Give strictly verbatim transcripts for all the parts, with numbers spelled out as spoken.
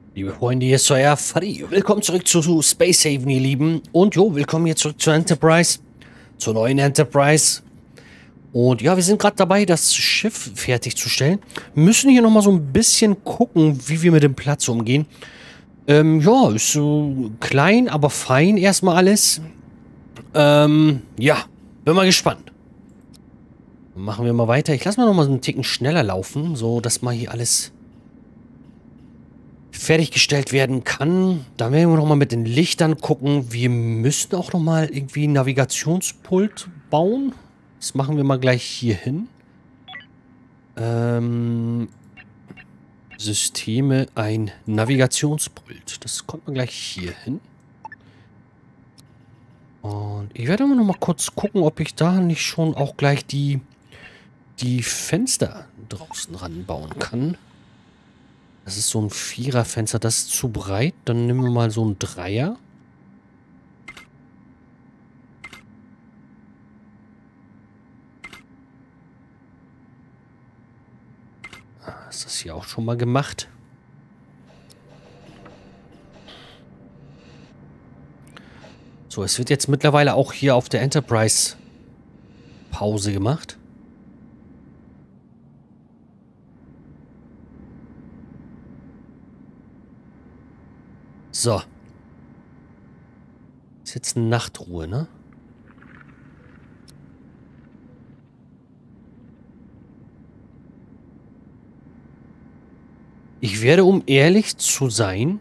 Liebe Freunde, hier ist euer Freddy. Willkommen zurück zu, zu Space Haven, ihr Lieben. Und jo, willkommen hier zurück zur Enterprise. Zur neuen Enterprise. Und ja, wir sind gerade dabei, das Schiff fertigzustellen. Müssen hier nochmal so ein bisschen gucken, wie wir mit dem Platz umgehen. Ähm, ja, ist so klein, aber fein erstmal alles. Ähm, ja, bin mal gespannt. Machen wir mal weiter. Ich lasse mal nochmal so einen Ticken schneller laufen, so dass mal hier alles fertiggestellt werden kann. Da werden wir nochmal mit den Lichtern gucken. Wir müssen auch nochmal irgendwie ein Navigationspult bauen. Das machen wir mal gleich hier hin. Ähm, Systeme, ein Navigationspult. Das kommt man gleich hier hin. Und ich werde noch mal kurz gucken, ob ich da nicht schon auch gleich die, die Fenster draußen ranbauen kann. Das ist so ein Viererfenster, das ist zu breit. Dann nehmen wir mal so ein Dreier. Ist das hier auch schon mal gemacht? So, es wird jetzt mittlerweile auch hier auf der Enterprise Pause gemacht. So. Ist jetzt eine Nachtruhe, ne? Ich werde, um ehrlich zu sein,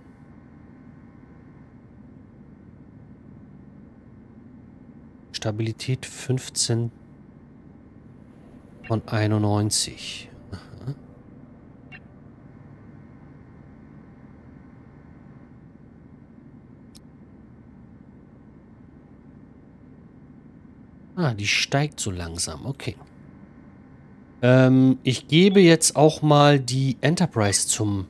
Stabilität fünfzehn von einundneunzig. Aha. Ah, die steigt so langsam. Okay. Ähm, ich gebe jetzt auch mal die Enterprise zum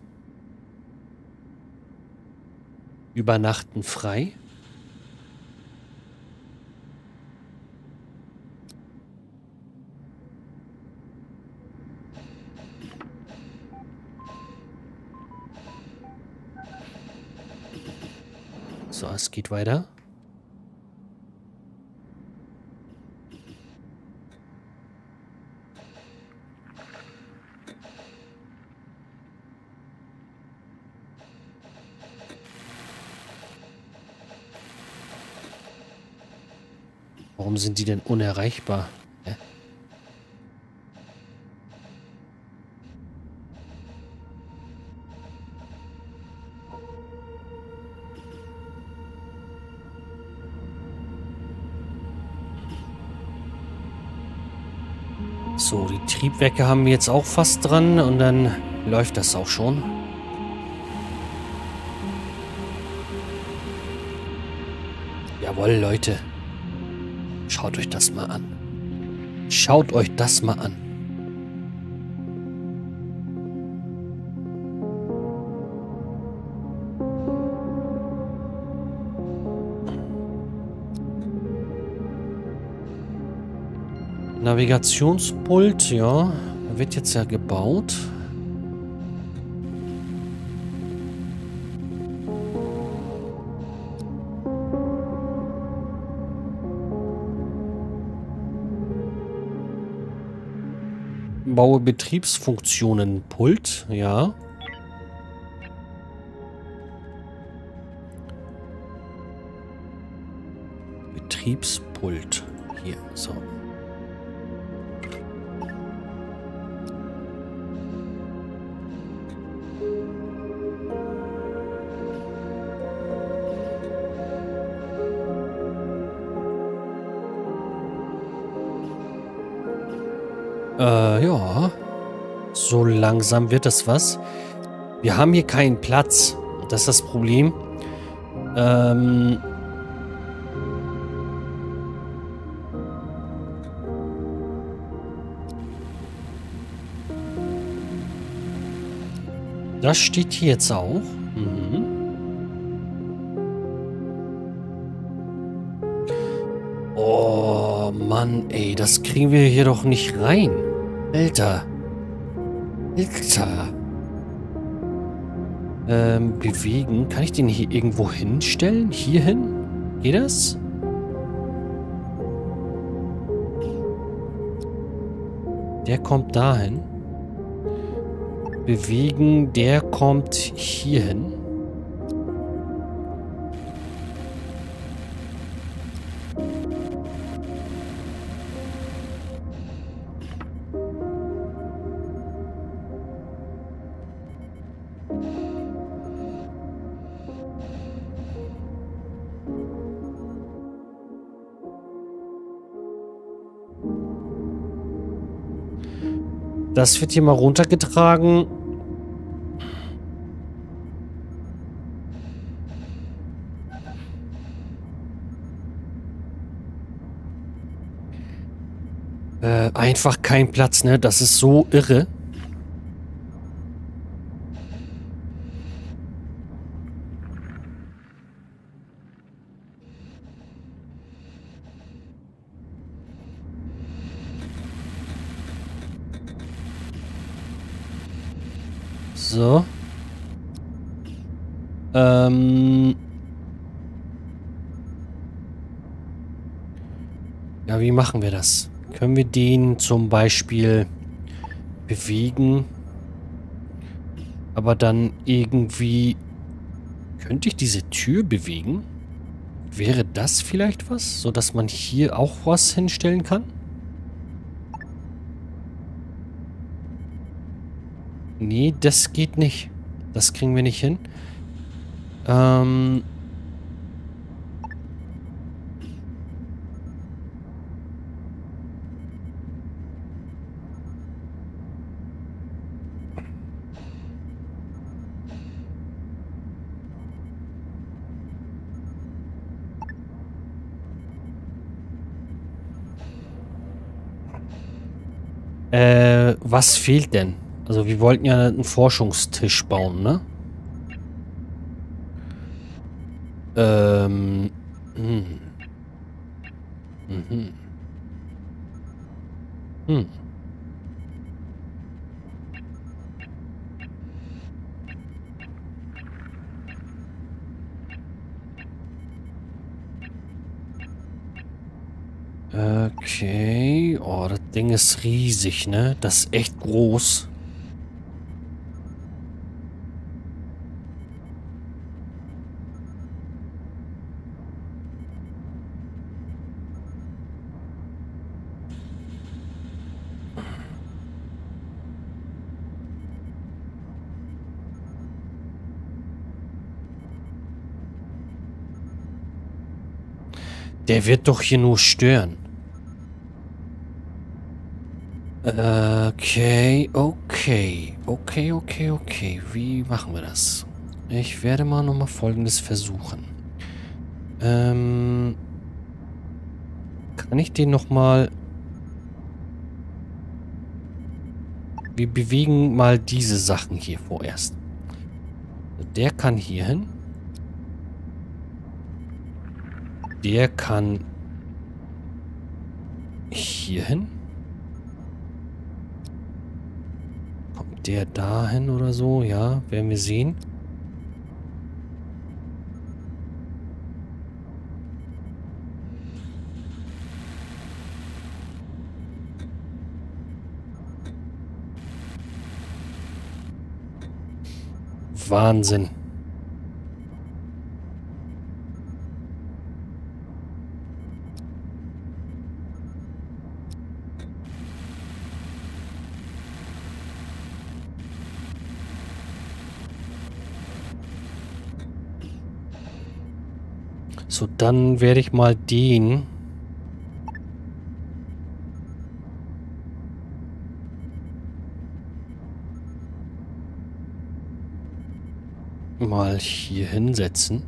Übernachten frei. So, es geht weiter. Warum sind die denn unerreichbar? Hä? So, die Triebwerke haben wir jetzt auch fast dran und dann läuft das auch schon. Jawohl, Leute. Schaut euch das mal an. Schaut euch das mal an. Navigationspult, ja. Wird jetzt ja gebaut. Baue Betriebsfunktionen Pult, ja. Betriebspult. Hier, so. Äh, ja. So langsam wird das was. Wir haben hier keinen Platz. Das ist das Problem. Ähm... Das steht hier jetzt auch. Mhm. Oh, Mann, ey. Das kriegen wir hier doch nicht rein. Alter. Alter. Ähm, bewegen. Kann ich den hier irgendwo hinstellen? Hier hin? Geht das? Der kommt dahin. Bewegen, der kommt hier hin. Das wird hier mal runtergetragen. Äh, einfach kein Platz, ne? Das ist so irre. So. Ähm. Ja, wie machen wir das? Können wir den zum Beispiel bewegen? Aber dann irgendwie... Könnte ich diese Tür bewegen? Wäre das vielleicht was? So dass man hier auch was hinstellen kann? Nee, das geht nicht. Das kriegen wir nicht hin. Ähm... Äh, was fehlt denn? Also wir wollten ja einen Forschungstisch bauen, ne? Ähm. Hm. Mhm. Hm. Okay. Oh, das Ding ist riesig, ne? Das ist echt groß. Der wird doch hier nur stören. Okay, okay. Okay, okay, okay. Wie machen wir das? Ich werde mal nochmal Folgendes versuchen. Ähm... Kann ich den nochmal... Wir bewegen mal diese Sachen hier vorerst. Der kann hier hin. Der kann hier hin. Kommt der dahin oder so? Ja, werden wir sehen. Wahnsinn. So, dann werde ich mal den mal hier hinsetzen.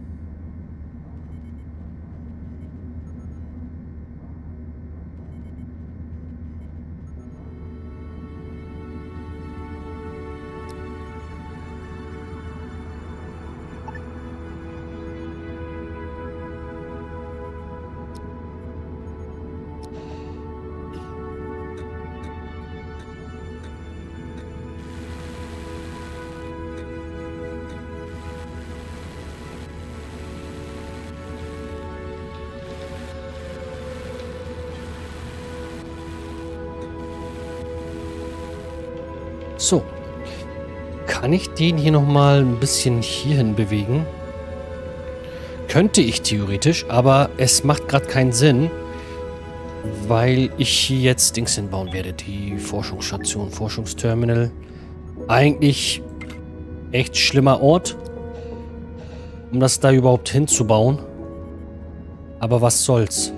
So. Kann ich den hier nochmal ein bisschen hierhin bewegen? Könnte ich theoretisch, aber es macht gerade keinen Sinn, weil ich hier jetzt Dings hinbauen werde. Die Forschungsstation, Forschungsterminal. Eigentlich echt schlimmer Ort, um das da überhaupt hinzubauen. Aber was soll's?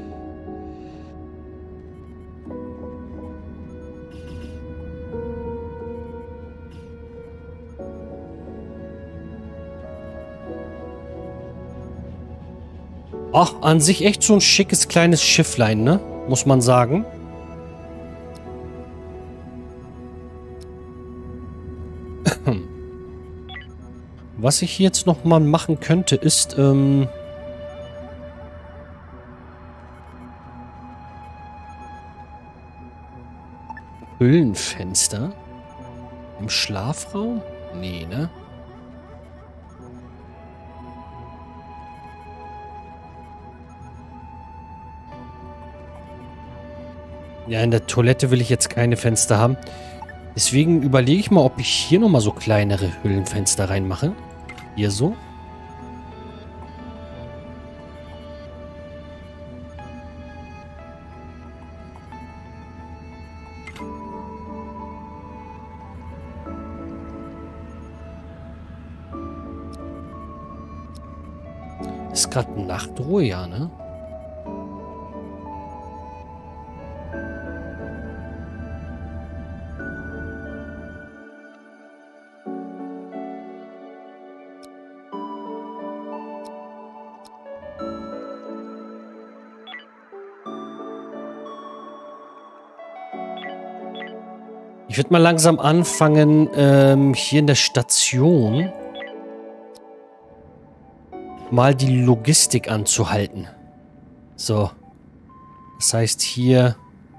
Ach, an sich echt so ein schickes kleines Schifflein, ne? Muss man sagen. Was ich jetzt noch mal machen könnte, ist, ähm... Höhlenfenster? Im Schlafraum? Nee, ne? Ja, in der Toilette will ich jetzt keine Fenster haben. Deswegen überlege ich mal, ob ich hier nochmal so kleinere Höhlenfenster reinmache. Hier so. Ist gerade Nachtruhe, ja, ne? Ich würde mal langsam anfangen, ähm, hier in der Station mal die Logistik anzuhalten. So. Das heißt hier...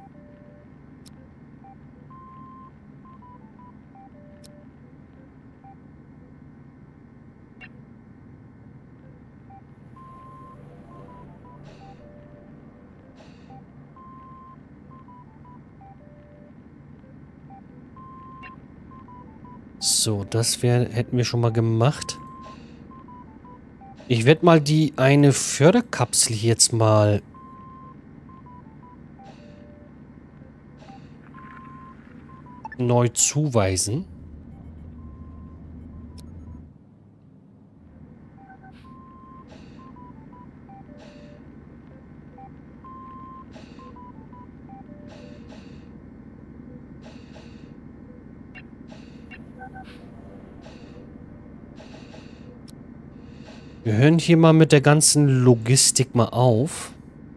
So, das wär, hätten wir schon mal gemacht. Ich werde mal die eine Förderkapsel jetzt mal neu zuweisen. Wir hören hier mal mit der ganzen Logistik mal auf.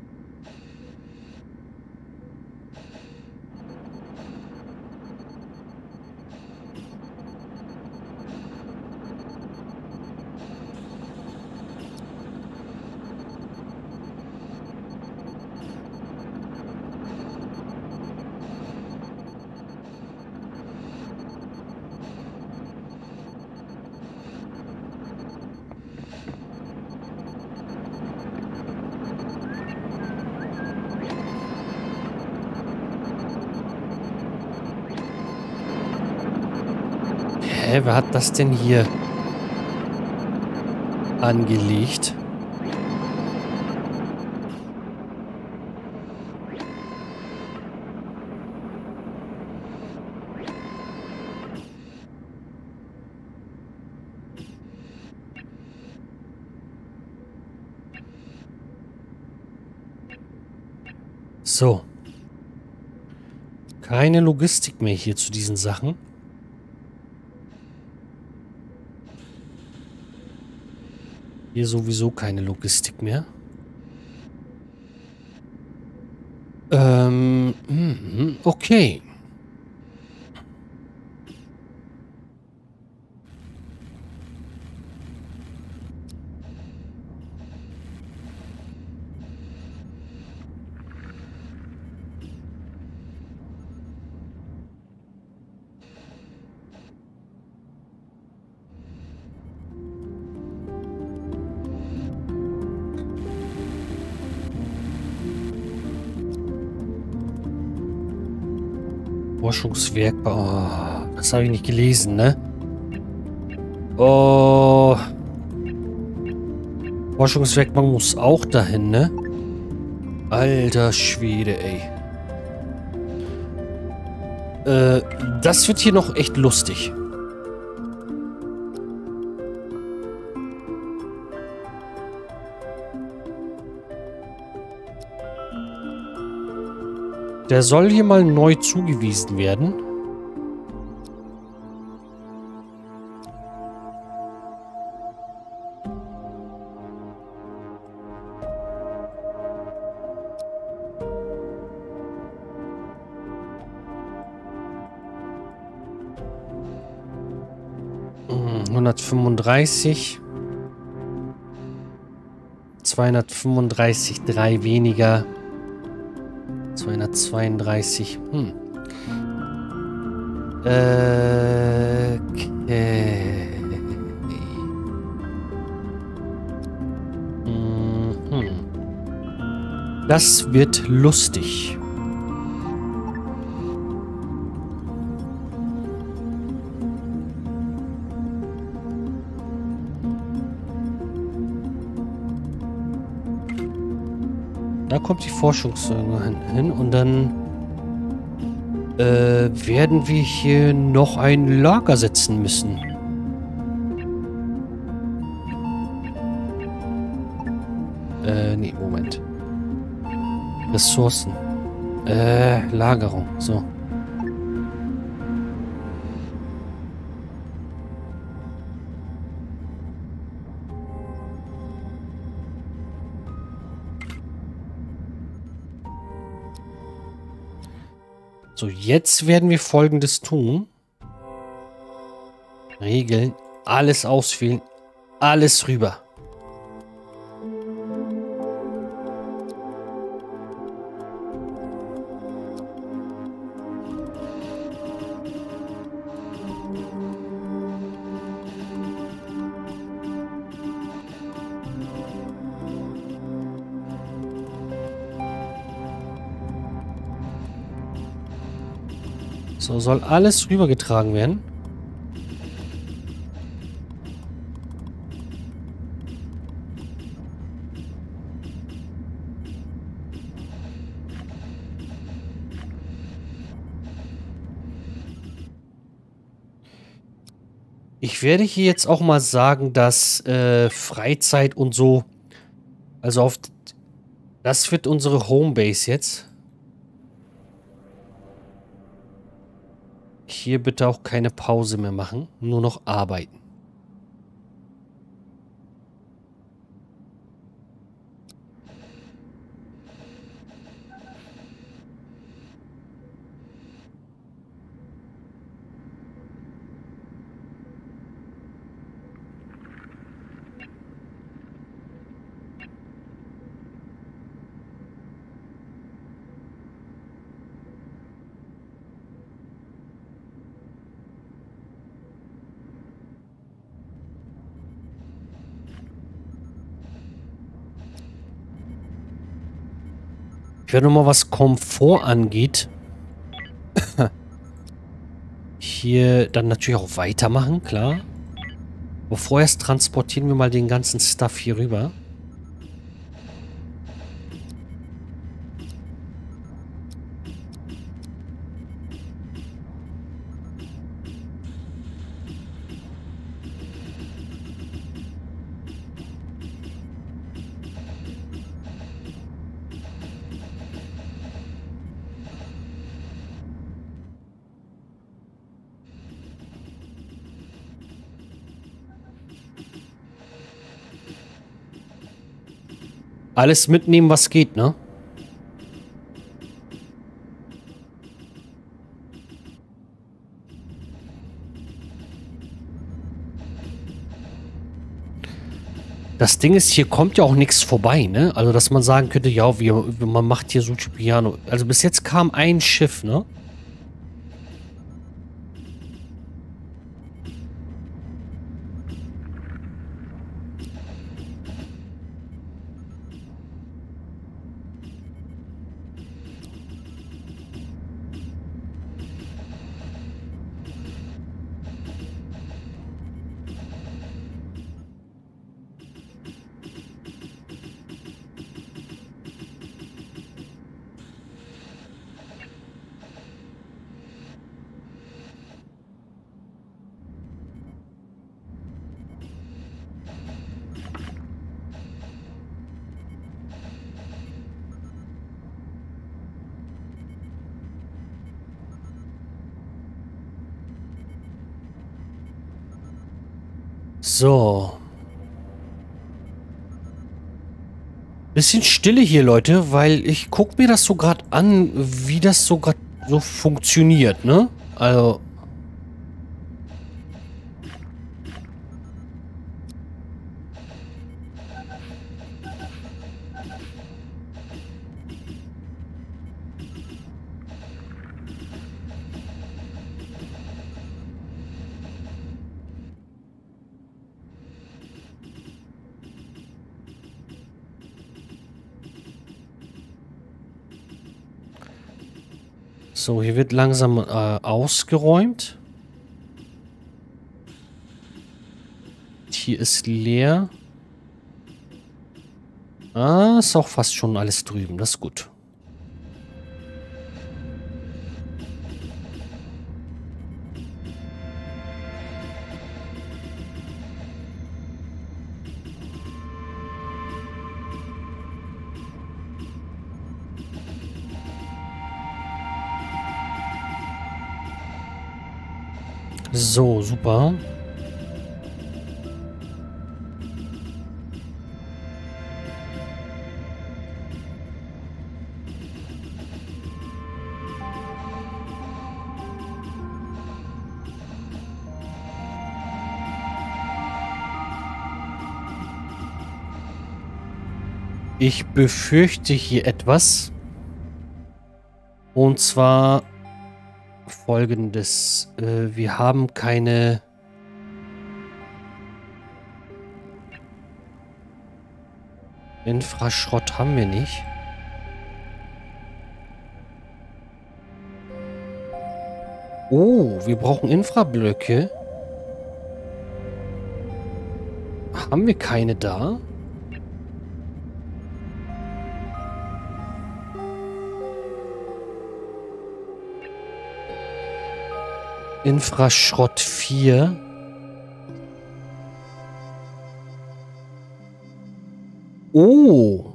Hä, wer hat das denn hier angelegt? So. Keine Logistik mehr hier zu diesen Sachen. Hier sowieso keine Logistik mehr. Ähm, okay. Forschungswerk. Oh. Das habe ich nicht gelesen, ne? Oh. Forschungswerkbank muss auch dahin, ne? Alter Schwede, ey. Äh, das wird hier noch echt lustig. Der soll hier mal neu zugewiesen werden. hundertfünfunddreißig. zweihundertfünfunddreißig, drei weniger. zweihundertzweiunddreißig. Hm. Äh, okay. Mhm. Das wird lustig. Da kommt die Forschungssäule hin und dann äh, werden wir hier noch ein Lager setzen müssen. Äh, nee, Moment. Ressourcen. Äh, Lagerung, so. So, jetzt werden wir Folgendes tun. Regeln. Alles auswählen. Alles rüber. So, soll alles rübergetragen werden. Ich werde hier jetzt auch mal sagen, dass äh, Freizeit und so, also auf, das wird unsere Homebase jetzt. Hier bitte auch keine Pause mehr machen, nur noch arbeiten. Ich werde nochmal, was Komfort angeht, hier dann natürlich auch weitermachen, klar. Aber vorerst transportieren wir mal den ganzen Stuff hier rüber. Alles mitnehmen, was geht, ne? Das Ding ist, hier kommt ja auch nichts vorbei, ne? Also, dass man sagen könnte, ja, wir, man macht hier Sushi Piano. Also, bis jetzt kam ein Schiff, ne? So. Bisschen Stille hier, Leute, weil ich gucke mir das so gerade an, wie das so gerade so funktioniert, ne? Also... So, hier wird langsam äh, ausgeräumt. Hier ist leer. Ah, ist auch fast schon alles drüben. Das ist gut. So, super. Ich befürchte hier etwas. Und zwar Folgendes. Äh, wir haben keine... Infraschrott haben wir nicht. Oh, wir brauchen Infrablöcke. Haben wir keine da? Infraschrott vier. Oh.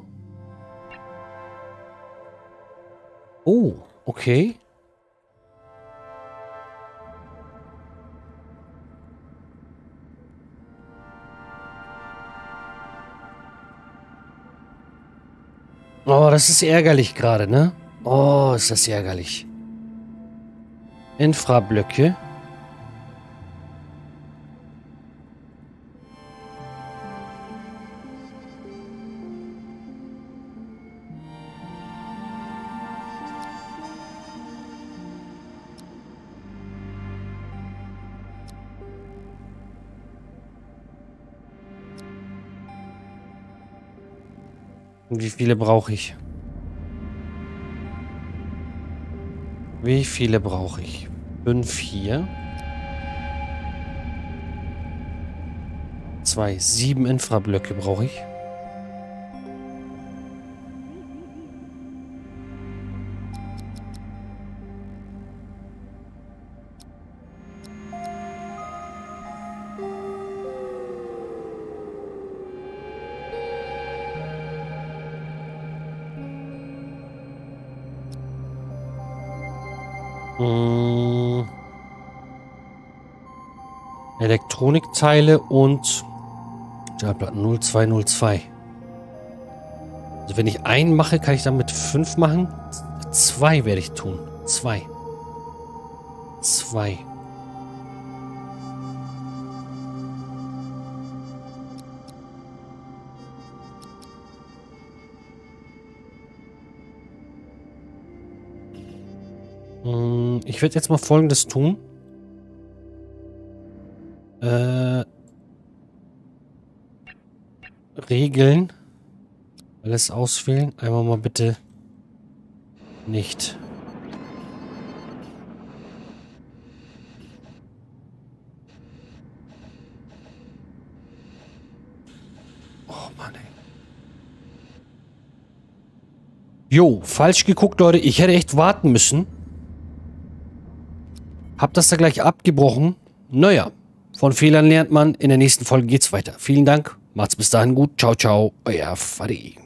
Oh, okay. Oh, das ist ärgerlich gerade, ne? Oh, ist das ärgerlich. Infrablöcke. Und wie viele brauche ich? Wie viele brauche ich? Fünf hier. Zwei. Sieben Infrablöcke brauche ich. Hm. Elektronikteile und Stahlplatten null zwei null zwei. Also wenn ich einen mache, kann ich damit fünf machen. Zwei werde ich tun. Zwei. Zwei. Ich werde jetzt mal Folgendes tun. Äh, Regeln. Alles auswählen. Einmal mal bitte nicht. Oh Mann, ey. Jo, falsch geguckt, Leute. Ich hätte echt warten müssen. Hab das da gleich abgebrochen. Naja, von Fehlern lernt man. In der nächsten Folge geht's weiter. Vielen Dank. Macht's bis dahin gut. Ciao, ciao. Euer Fadi.